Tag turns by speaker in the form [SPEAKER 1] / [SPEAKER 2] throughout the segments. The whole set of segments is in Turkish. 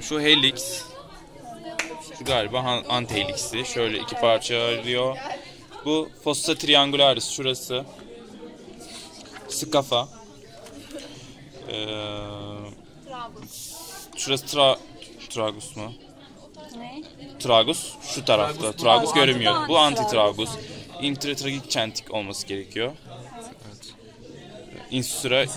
[SPEAKER 1] şu helix. Şu galiba anti-helix'i. Şöyle iki parça ayrılıyor. Bu fossa triangularis şurası. Skafa. Şurası tragus mu?
[SPEAKER 2] Ne?
[SPEAKER 1] Tragus şu tarafta. Tragus görünmüyor. Bu anti-tragus. Intratragik çentik olması gerekiyor. Insura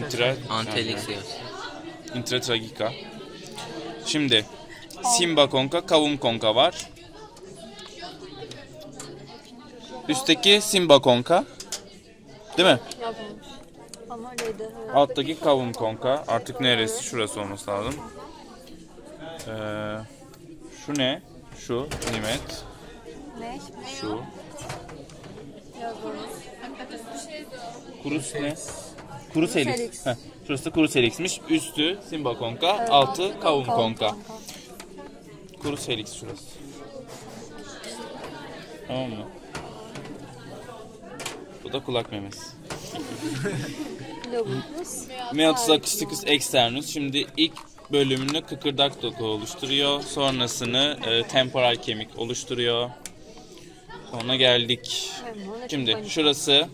[SPEAKER 1] intratragika. Şimdi simba konka, kavum konka var. Üstteki simba konka. Değil mi?
[SPEAKER 2] Ama öyleydi.
[SPEAKER 1] Alttaki kavum konka. Artık neresi? Şurası olması lazım. Şu ne? Şu nimet.
[SPEAKER 2] Ne?
[SPEAKER 1] Şu. Kurus ne? Kurus helix. Şurası da kurus helix'miş. Üstü simba konka, evet, altı kavum konka. Kurus helix şurası. Tamam mı? Bu da kulak memesi. Meatus acusticus externus. Şimdi ilk bölümünü kıkırdak doku oluşturuyor. Sonrasını temporal kemik oluşturuyor. Sonra geldik. Şimdi şurası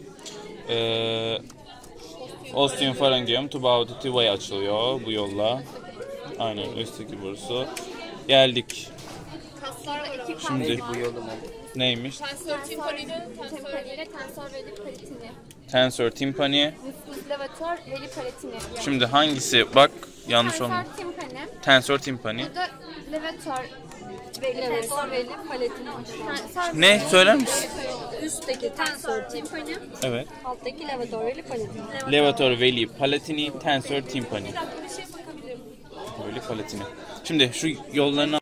[SPEAKER 1] ostium pharyngeum tuba auditiva'ya açılıyor bu yolla. Aynen üstteki borusu. Geldik. Şimdi
[SPEAKER 3] bu yolum
[SPEAKER 1] neymiş?
[SPEAKER 4] Tensör timpani ile tensör veli palatini.
[SPEAKER 1] Tensör timpani.
[SPEAKER 4] Nüfuz levator veli palatini.
[SPEAKER 1] Şimdi hangisi? Bak yanlış olmuş.
[SPEAKER 4] Tensör timpani.
[SPEAKER 1] Tensör timpani.
[SPEAKER 4] Bu da levator veli palatini.
[SPEAKER 1] Ne? Söyler misin?
[SPEAKER 2] Üstteki tensör timpani,
[SPEAKER 1] Evet.
[SPEAKER 2] alttaki levator veli palatini.
[SPEAKER 1] Levator veli palatini, tensör timpani. Veli palatini. Şimdi şu yollarını